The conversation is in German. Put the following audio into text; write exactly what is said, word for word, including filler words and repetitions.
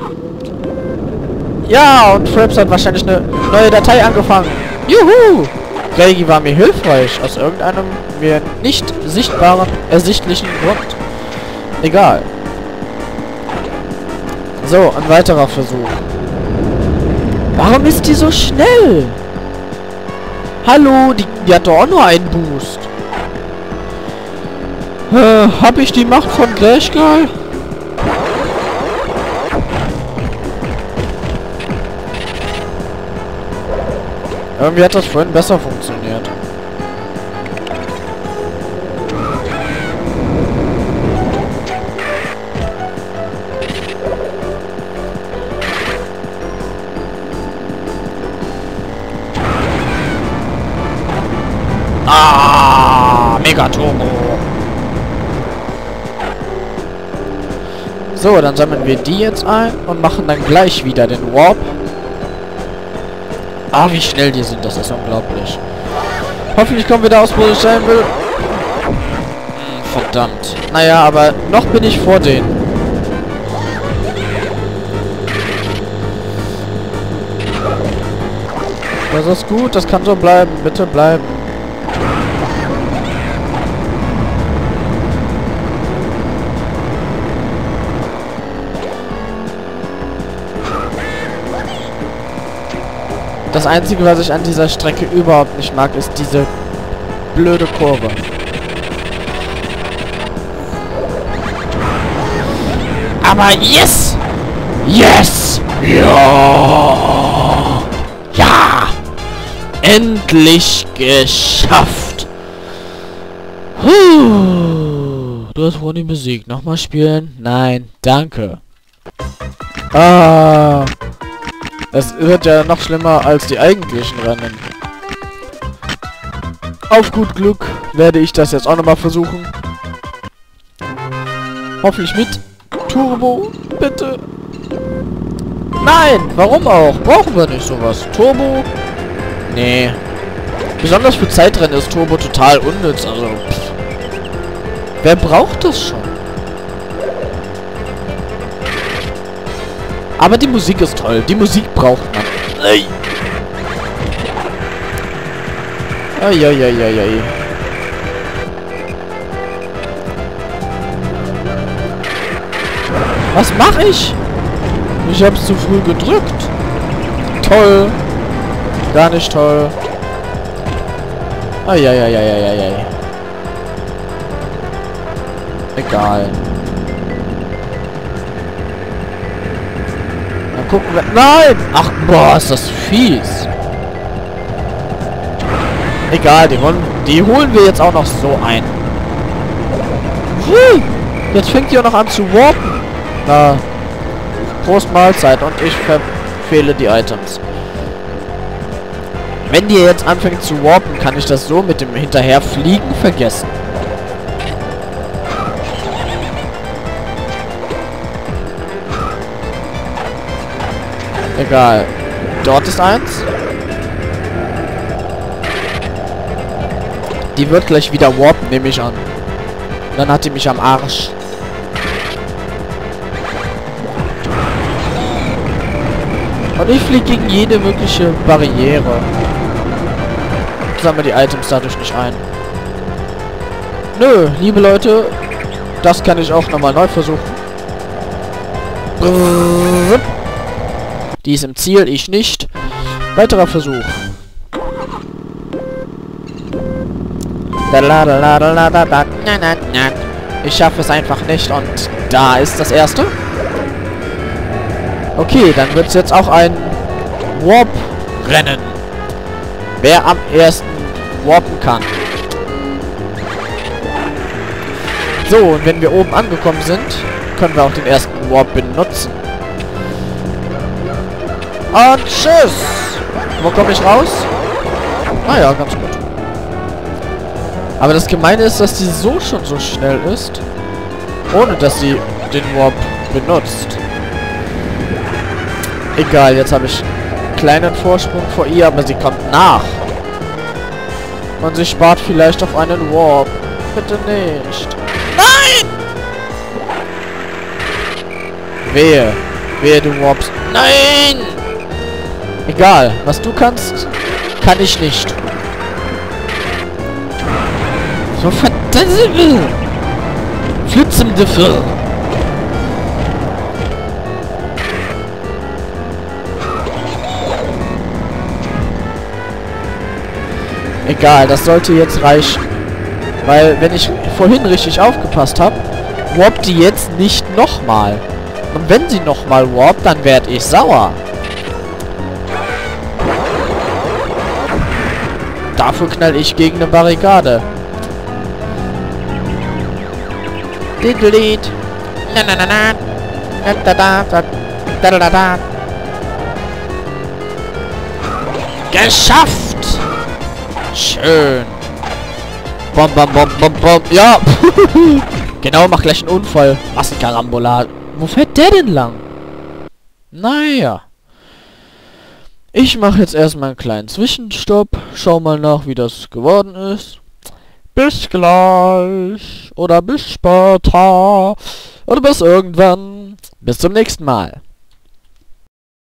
Ja, und Fraps hat wahrscheinlich eine neue Datei angefangen. Juhu! Reggie war mir hilfreich, aus irgendeinem mir nicht sichtbaren, ersichtlichen Grund. Egal. So, ein weiterer Versuch. Warum ist die so schnell? Hallo, die, die hat doch auch nur einen Boost. Äh, hab ich die Macht von Glash Guy? Irgendwie hat das vorhin besser funktioniert. Ah, Mega Turbo. So, dann sammeln wir die jetzt ein und machen dann gleich wieder den Warp. Ah, wie schnell die sind, das ist unglaublich. Hoffentlich kommen wir da aus, wo ich sein will. Hm, verdammt. Naja, aber noch bin ich vor denen. Das ist gut, das kann so bleiben. Bitte bleiben. Das Einzige, was ich an dieser Strecke überhaupt nicht mag, ist diese blöde Kurve. Aber yes! Yes! Ja! Ja! Endlich geschafft! Puh. Du hast Ronny besiegt. Nochmal spielen? Nein, danke. Ah... Es wird ja noch schlimmer als die eigentlichen Rennen. Auf gut Glück werde ich das jetzt auch nochmal versuchen. Hoffentlich mit Turbo, bitte. Nein, warum auch? Brauchen wir nicht sowas. Turbo? Nee. Besonders für Zeitrennen ist Turbo total unnütz. Also, pff. Wer braucht das schon? Aber die Musik ist toll. Die Musik braucht man. Ei. Ei, ei, ei, ei, ei. Was mache ich? Ich hab's zu früh gedrückt. Toll. Gar nicht toll. Ei, ei, ei, ei, ei, ei. Egal. Gucken wir. Nein! Ach, boah, ist das fies. Egal, die holen, die holen wir jetzt auch noch so ein. Hui, jetzt fängt die auch noch an zu warpen. Na, Prost Mahlzeit und ich verfehle die Items. Wenn die jetzt anfängt zu warpen, kann ich das so mit dem Hinterherfliegen vergessen. Egal. Dort ist eins. Die wird gleich wieder warpen, nehme ich an. Dann hat die mich am Arsch. Und ich fliege gegen jede mögliche Barriere. Und sammle die Items dadurch nicht ein. Nö, liebe Leute. Das kann ich auch nochmal neu versuchen. Brrrr. Die ist im Ziel, ich nicht. Weiterer Versuch. Ich schaffe es einfach nicht und da ist das erste. Okay, dann wird es jetzt auch ein Warp-Rennen. Wer am ersten warpen kann. So, und wenn wir oben angekommen sind, können wir auch den ersten Warp benutzen. Und tschüss! Wo komme ich raus? Ah ja, ganz gut. Aber das Gemeine ist, dass die so schon so schnell ist, ohne dass sie den Warp benutzt. Egal, jetzt habe ich einen kleinen Vorsprung vor ihr, aber sie kommt nach. Und sie spart vielleicht auf einen Warp. Bitte nicht. Nein! Wehe. Wehe, du warpst. Nein! Egal, was du kannst, kann ich nicht. So verdammt! Flitzende Firr. Egal, das sollte jetzt reichen. Weil, wenn ich vorhin richtig aufgepasst habe, warpt die jetzt nicht nochmal. Und wenn sie nochmal warpt, dann werde ich sauer. Dafür knall ich gegen eine Barrikade. Diddleed. Na na na na. Da da da da da da da. Geschafft! Schön. Bom, bom, bom, bom, bom. Ja. Genau, mach gleich einen Unfall. Was ein Karambola. Wo fährt der denn lang? Naja. Ich mache jetzt erstmal einen kleinen Zwischenstopp. Schau mal nach, wie das geworden ist. Bis gleich. Oder bis später. Oder bis irgendwann. Bis zum nächsten Mal.